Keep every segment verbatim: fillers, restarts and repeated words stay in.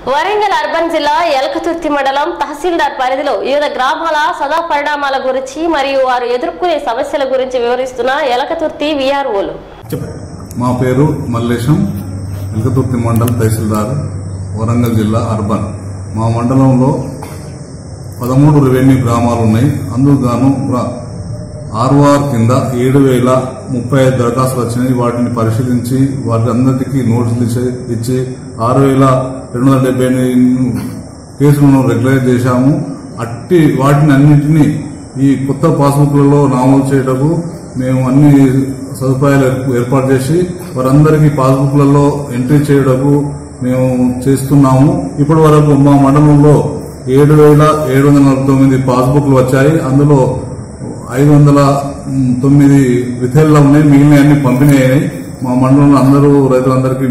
Warangal urban జిల్లా ఎలకతుర్తి మండలం తహసీల్దార్ పరిధిలో వివిధ గ్రామాల సదా పరిణామాల గురించి మరియు వారు ఎదుర్కొనే సమస్యల గురించి వివరిస్తున్న ఎలకతుర్తి విఆర్ఓలు. మా పేరు మల్లేశం, ఎలకతుర్తి మండలం తహసీల్దార్, వరంగల్ జిల్లా అర్బన్. మా మండలంలో పదమూడు రెవెన్యూ గ్రామాలు ఉన్నాయి. అందుకు ఆర్ఓఆర్ కింద ఏడు వేల ముప్పై ఐదు దరఖాస్తులు వచ్చినాయి. వాటిని పరిశీలించి వాటి అందరికీ నోటీసులు ఇచ్చి ఆరు వేల రెండు వందల డెబ్బై ఎనిమిది కేసులను రెగ్యులైజ్ చేశాము. అట్టి వాటిని అన్నింటినీ ఈ కొత్త పాస్బుక్లలో నమోదు చేయటకు మేము అన్ని సదుపాయాలు ఏర్పాటు చేసి వారందరికీ పాస్బుక్లలో ఎంట్రీ చేయటకు మేము చేస్తున్నాము. ఇప్పటి వరకు మా మండలంలో ఏడు వేల ఏడు వందల నలభై తొమ్మిది పాస్బుక్లు వచ్చాయి. అందులో ఐదు వందల తొమ్మిది విధేల్లో ఉన్నాయి, మిగిలిన అన్ని పంపిణీ అయినాయి. మా మండలంలో అందరూ రైతులందరికీ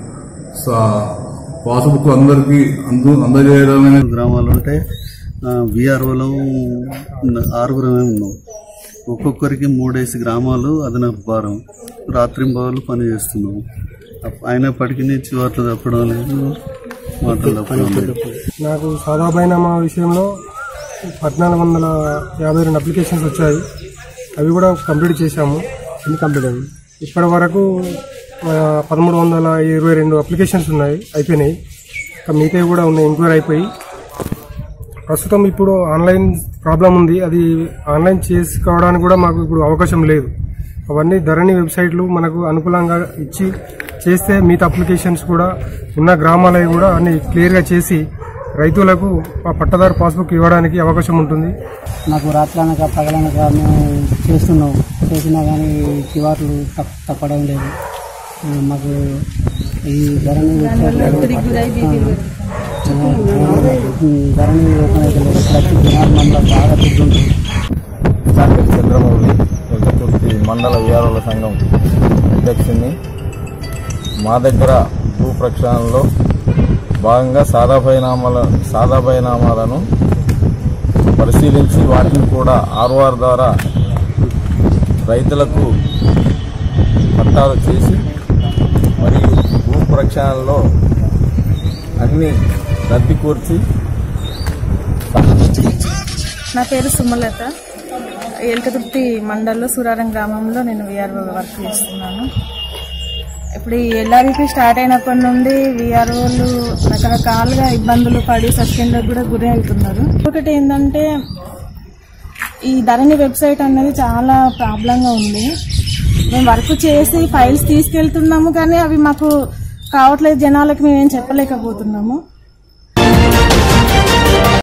పాస్బుక్ అందరికీ అందజేయడమే. గ్రామాలు ఉంటే విఆర్ఓలో ఆరుగురమే ఉన్నాం. ఒక్కొక్కరికి మూడేసి గ్రామాలు అదనపు భారం, రాత్రింబవళ్ళు పని చేస్తున్నాం. అయినప్పటికీ చివర్లు తప్పడం లేదు, మాటలు తప్పడం లేదు. నాకు సాదాబైనామా విషయంలో పద్నాలుగు వందల యాభై రెండు అప్లికేషన్స్ వచ్చాయి. అవి కూడా కంప్లీట్ చేశాము. ఎన్ని కంప్లీట్ అయ్యి ఇప్పటి వరకు పదమూడు వందల ఇరవై రెండు అప్లికేషన్స్ ఉన్నాయి, అయిపోయినాయి. ఇంకా మిగతా కూడా ఉన్నాయి, ఎంక్వైరీ అయిపోయి. ప్రస్తుతం ఇప్పుడు ఆన్లైన్ ప్రాబ్లం ఉంది, అది ఆన్లైన్ చేసుకోవడానికి కూడా మాకు ఇప్పుడు అవకాశం లేదు. అవన్నీ ధరణి వెబ్సైట్లు మనకు అనుకూలంగా ఇచ్చి చేస్తే మిగతా అప్లికేషన్స్ కూడా ఉన్న గ్రామాలవి కూడా అన్ని క్లియర్గా చేసి రైతులకు పట్టదారు పాస్బుక్ ఇవ్వడానికి అవకాశం ఉంటుంది. నాకు రాత్రనక పగలనక మేము చేస్తున్నాం, చేసినా కానీ చివాట్లు తప్పడం లేదు. మాకు ఈ ధరణి ధరణి ఓపెన్ అయితే లేదు. ప్రతి దినాలు బాగా తిరుగుతుంది. చంద్రమౌళి, ఎలకతుర్తి మండల విఆర్ఓల సంఘం అధ్యక్షుడిని. మా దగ్గర భూ ప్రక్షాళనలో భాగంగా సాదా పరిణామాల సాదా పరిణామాలను పరిశీలించి వాటిని కూడా ఆర్ఓఆర్ ద్వారా రైతులకు పట్టాలు చేసి మరియు భూ ప్రక్షాళనలో అన్ని రద్దు కూర్చి. నా పేరు సుమలత, ఎలకతుర్తి మండలంలో సూరారం గ్రామంలో నేను విఆర్ఓ వర్క్ చేస్తున్నాను. ఇప్పుడు ఈ ఎల్ఆర్ఈపీ స్టార్ట్ అయినప్పటి నుండి విఆర్ఓలు రకరకాలుగా ఇబ్బందులు పడి సస్పెండ్లకు కూడా గురి అవుతున్నారు. ఒకటి ఏంటంటే ఈ ధరణి వెబ్సైట్ అనేది చాలా ప్రాబ్లంగా ఉంది. మేము వర్క్ చేసి ఫైల్స్ తీసుకెళ్తున్నాము కానీ అవి మాకు కావట్లేదు, జనాలకు మేమేం చెప్పలేకపోతున్నాము.